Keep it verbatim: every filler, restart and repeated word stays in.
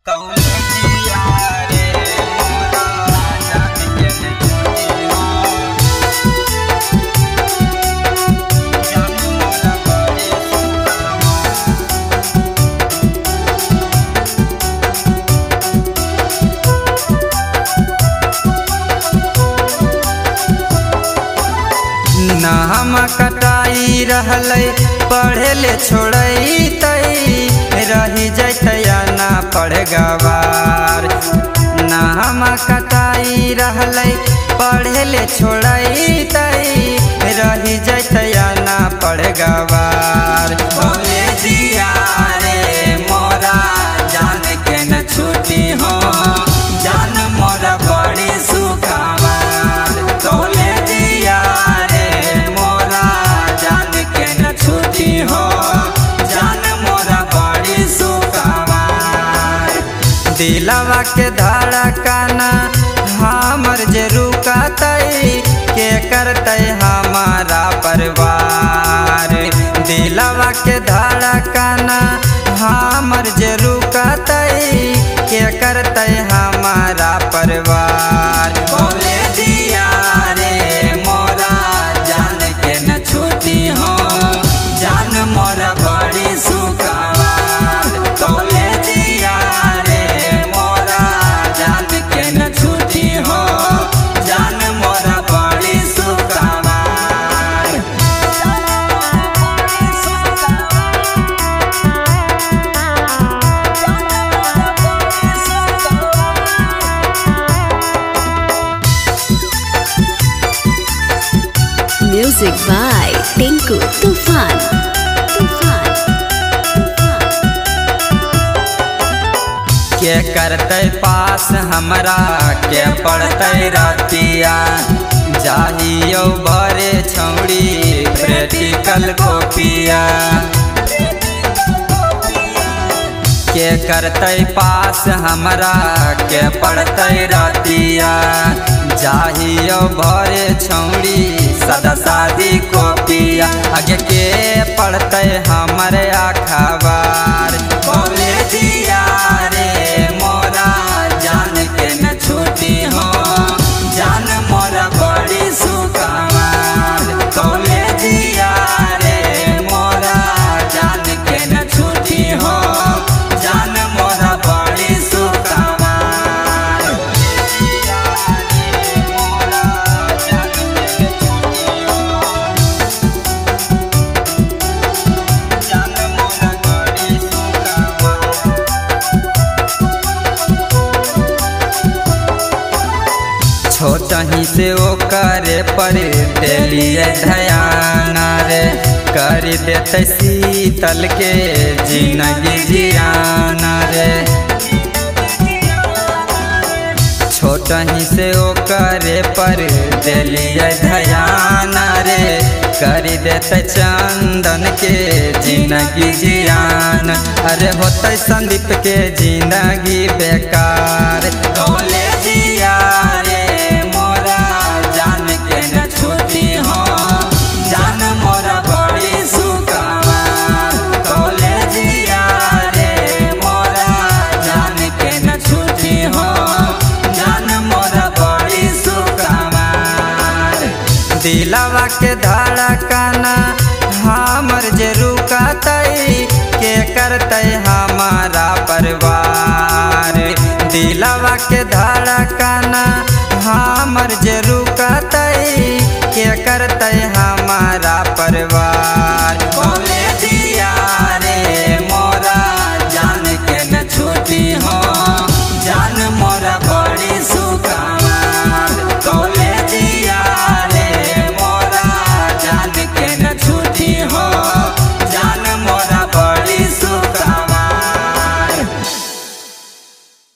नाम कटाई रहल पढ़े ले छोड़ई तई रही जैतया ना पढ़ गवार। नाम कटाई रहल पढ़े ले छोड़ई तई रही जैतया ना पढ़ गवार। कॉलेजिया रे मोरा जान के न छूटी हो, जान मोरा बड़ी सुखवार। कॉलेजिया हो जान मोरा बड़ी सुखवार। दिलवा के धड़कना हमर जे रुकतई के करतई हमारा परिवार। दिलवा के धड़कना हमर जे रुकतई के करतई हमारा परिवार। कॉलेजिया रे मोरा जान के न छूटी हो, जान मोरा बड़ी सुखवार। कॉलेजिया रे मोरा जान के न छूटी हो, जान मोरा बड़ी सुखवार। Music by Tinku Tufan। तूफान के करते पास हमरा के पढ़ते रतिया, जाहियो बड़े छौड़ी प्रैक्टिकल कॉपिया। के करते पास हमरा के पढ़ते रतिया, जाहियो बड़े छौड़ी सदा शादी कॉपिया। आगे के पढ़ते हमारे अखबार। कॉलेजिया रे मोरा जान के न छूटी हो, जान मोरा बड़ी सुखवार। कॉलेजिया रे मोरा जान के न छूटी हो, जान मोरा बड़ी सुखवार। छोटही से वो करे पर दिलिए ध्यान रे, कर देते शीतल के जिंदगी जियान रे। छोटही से वो करे पर दिलिए ध्यान रे, कर देते चंदन के जिंदगी जियान। अरे होते संदीप के जिंदगी बेकार। कॉलेजिया रे मोरा जान के न छूटी हो, जान मोरा बड़ी सुखवार। कॉलेजिया रे मोरा जान के न छूटी हो, जान मोरा बड़ी सुखवार। दिलवा के धड़कना हमर जे रुकतई के करतई हमारा परिवार। दिलवा के धड़कना हमर जे रुकतई के करतई हमारा परिवार।